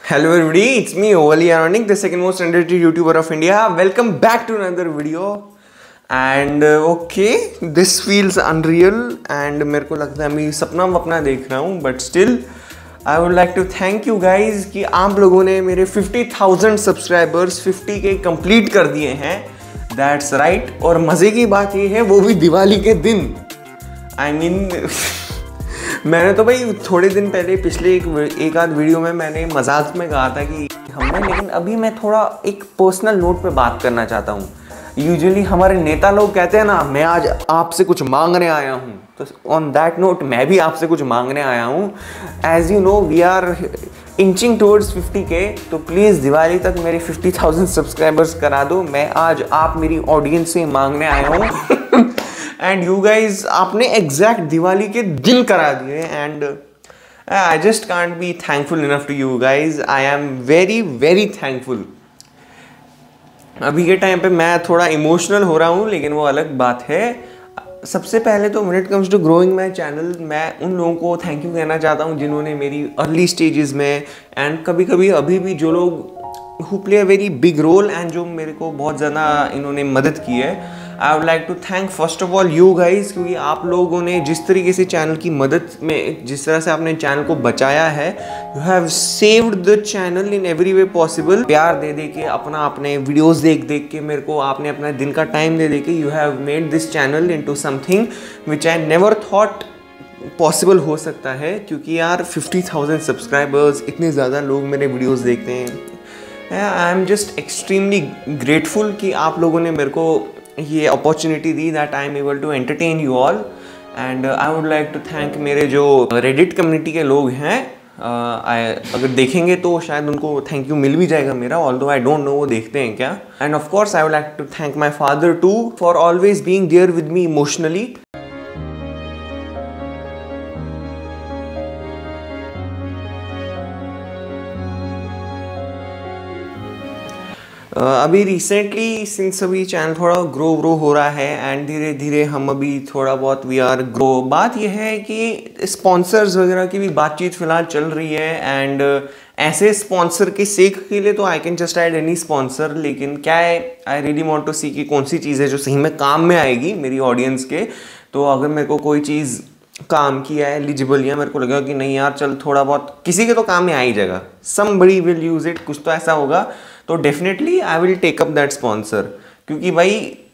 Hello everybody, it's me Ovali Aronik, the second most underrated YouTuber of India. Welcome back to another video. And okay, this feels unreal and मेरे को लगता है मैं सपना वपना देख रहा हूँ, but still I would like to thank you guys कि आप लोगों ने मेरे 50,000 सब्सक्राइबर्स 50K कंप्लीट कर दिए हैं. That's right. और मज़े की बात ये है वो भी दिवाली के दिन. I mean मैंने तो भाई थोड़े दिन पहले पिछले एक आध वीडियो में मैंने मजाक में कहा था कि हमने, लेकिन अभी मैं थोड़ा एक पर्सनल नोट पे बात करना चाहता हूँ. यूजुअली हमारे नेता लोग कहते हैं ना, मैं आज आपसे कुछ मांगने आया हूँ, तो ऑन दैट नोट मैं भी आपसे कुछ मांगने आया हूँ. As you know we are inching towards 50K, तो प्लीज़ दिवाली तक मेरे 50,000 सब्सक्राइबर्स करा दो. मैं आज आप मेरी ऑडियंस से मांगने आया हूँ. एंड यू गाइज आपने एग्जैक्ट दिवाली के दिन करा दिए. And I just can't be thankful enough to you guys. I am very very thankful. अभी के टाइम पे मैं थोड़ा इमोशनल हो रहा हूँ, लेकिन वो अलग बात है. सबसे पहले तो when it comes to growing my channel, मैं उन लोगों को थैंक यू कहना चाहता हूँ जिन्होंने मेरी अर्ली स्टेजेस में एंड कभी कभी अभी भी जो लोग who play a very big role and जो मेरे को बहुत ज़्यादा इन्होंने मदद की है. I would like to thank first of all you guys, क्योंकि आप लोगों ने जिस तरीके से चैनल की मदद में, जिस तरह से आपने चैनल को बचाया है, you have saved the channel in every way possible. प्यार दे दे के, अपने वीडियोस देख देख के, मेरे को आपने अपना दिन का टाइम दे दे के, you have made this channel into something which I never thought possible हो सकता है. क्योंकि यार 50,000 सब्सक्राइबर्स, इतने ज़्यादा लोग मेरे वीडियोस देखते हैं. I am just extremely grateful कि आप लोगों ने मेरे को ये अपॉर्चुनिटी दी that I am able to entertain you all. And I would like to thank मेरे जो रेडिट कम्युनिटी के लोग हैं. अगर देखेंगे तो शायद उनको थैंक यू मिल भी जाएगा मेरा, ऑल्दो आई डोंट नो वो देखते हैं क्या. And of course I would like to thank my father to for always being there with me emotionally. अभी रिसेंटली सिंस अभी चैनल थोड़ा ग्रो हो रहा है एंड धीरे धीरे हम अभी थोड़ा बहुत वी आर ग्रो. बात यह है कि स्पॉन्सर्स वगैरह की भी बातचीत फिलहाल चल रही है. एंड ऐसे स्पॉन्सर के सेक के लिए तो I can just add any sponsor, लेकिन क्या है, I really want to see कि कौन सी चीज़ है जो सही में काम में आएगी मेरी ऑडियंस के. तो अगर मेरे को कोई चीज़ काम की है एलिजिबल, या मेरे को लगा कि नहीं यार चल थोड़ा बहुत किसी के तो काम में आ ही जाएगा, समबडी विल यूज़ इट, कुछ तो ऐसा होगा, तो definitely I will take up that sponsor. क्योंकि भाई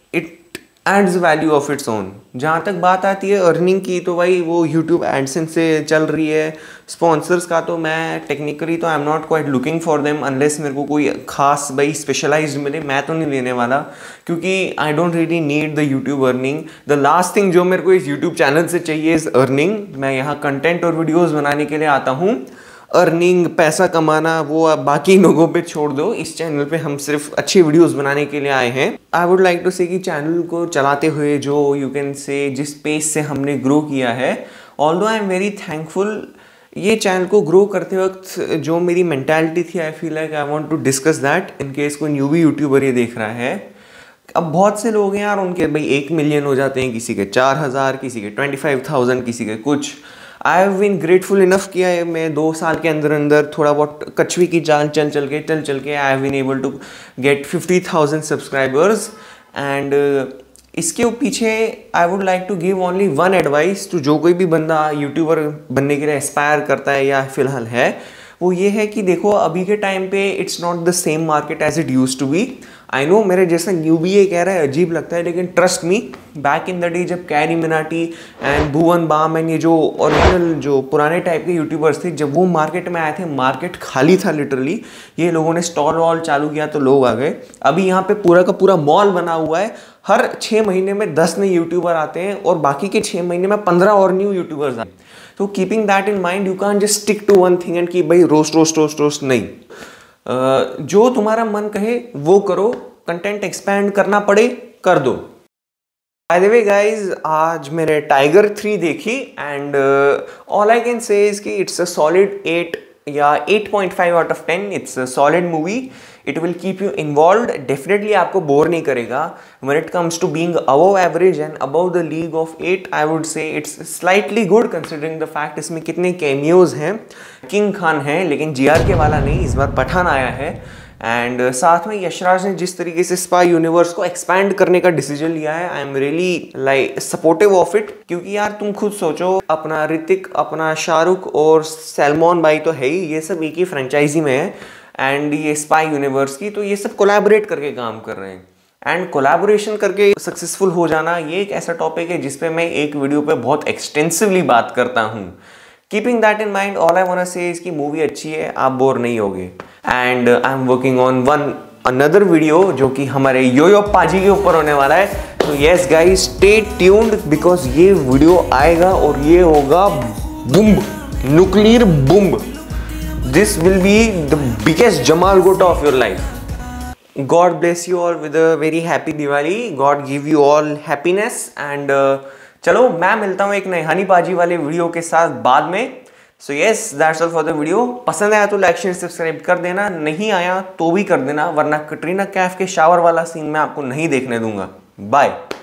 it adds value of its own. जहाँ तक बात आती है अर्निंग की, तो भाई वो यूट्यूब एडसेंस से चल रही है. स्पॉन्सर्स का तो मैं टेक्निकली तो I am not quite looking for them unless मेरे को कोई खास भाई स्पेशलाइज्ड मिले. मैं तो नहीं लेने वाला, क्योंकि I don't really need the YouTube earning. The last thing जो मेरे को इस यूट्यूब चैनल से चाहिए इज़ अर्निंग. मैं यहाँ कंटेंट और वीडियोज़ बनाने के लिए आता हूँ. अर्निंग, पैसा कमाना, वो आप बाकी लोगों पे छोड़ दो. इस चैनल पे हम सिर्फ अच्छी वीडियोस बनाने के लिए आए हैं. आई वुड लाइक टू से कि चैनल को चलाते हुए जो यू कैन से जिस पेस से हमने ग्रो किया है, although I am very thankful. ये चैनल को ग्रो करते वक्त जो मेरी मेंटालिटी थी, I feel like I want to discuss that in case कोई न्यूबी यूट्यूबर ये देख रहा है. अब बहुत से लोग हैं यार, उनके भाई 1 मिलियन हो जाते हैं, किसी के 4,000, किसी के 25,000, किसी के कुछ. I have been grateful enough किया है. मैं 2 साल के अंदर अंदर थोड़ा बहुत कछुए की चाल चल चल के I have been able to get 50,000 subscribers. And इसके पीछे I would like to give only one advice to जो कोई भी बंदा यूट्यूबर बनने के लिए एस्पायर करता है या फिलहाल है, वो ये है कि देखो अभी के टाइम पे it's not the same market as it use to be. I know मेरे जैसा न्यूबी ये कह रहा है अजीब लगता है, लेकिन trust me, back in the day जब कैरी मिनाटी एंड भुवन बाम एंड ये जो ओरिजिनल जो पुराने टाइप के यूट्यूबर्स थे, जब वो मार्केट में आए थे, मार्केट खाली था लिटरली. ये लोगों ने स्टॉल वॉल चालू किया तो लोग आ गए. अभी यहाँ पे पूरा का पूरा मॉल बना हुआ है. हर 6 महीने में 10 नए यूट्यूबर आते हैं और बाकी के 6 महीने में 15 और न्यू यूट्यूबर्स आते हैं. तो keeping that in mind, you can just stick to one thing and कि भाई रोस्ट नहीं. जो तुम्हारा मन कहे वो करो. कंटेंट एक्सपैंड करना पड़े कर दो. बाय द वे गाइज, आज मैंने टाइगर 3 देखी and all I can say is कि इट्स अ सॉलिड 8 या 8.5 out of 10। It's a solid movie, it will keep you involve, definitely आपको बोर नहीं करेगा। When it comes to being above average and above the league of 8, I would say it's slightly good considering the fact इसमें कितने cameos हैं। King Khan है लेकिन GRK वाला नहीं, इस बार पठान आया है। एंड साथ में यशराज ने जिस तरीके से स्पाई यूनिवर्स को एक्सपैंड करने का डिसीजन लिया है, I am really like supportive of it. क्योंकि यार तुम खुद सोचो, अपना ऋतिक, अपना शाहरुख और सलमान भाई तो है ही, ये सब एक ही फ्रेंचाइजी में है। एंड ये स्पाई यूनिवर्स की, तो ये सब कोलैबोरेट करके काम कर रहे हैं। एंड कोलैबोरेशन करके सक्सेसफुल हो जाना, ये एक ऐसा टॉपिक है जिसपे मैं एक वीडियो पे बहुत एक्सटेंसिवली बात करता हूँ। Keeping that in mind, all I want say इसकी मूवी अच्छी है, आप बोर नहीं होगे। And I am working on another video जो कि हमारे योयो पाजी के ऊपर होने वाला है। तो yes guys, stay tuned because ये वीडियो आएगा और ये होगा boom, nuclear boom. This will be the biggest जमाल गोटा of your life. God bless you all with a very happy Diwali. God give you all happiness. And चलो मैं मिलता हूँ एक नए हनी पाजी वाले वीडियो के साथ बाद में। So yes, that's all for the video. पसंद आया तो लाइक शेयर सब्सक्राइब कर देना, नहीं आया तो भी कर देना, वरना कटरीना कैफ के शावर वाला सीन मैं आपको नहीं देखने दूंगा। बाय।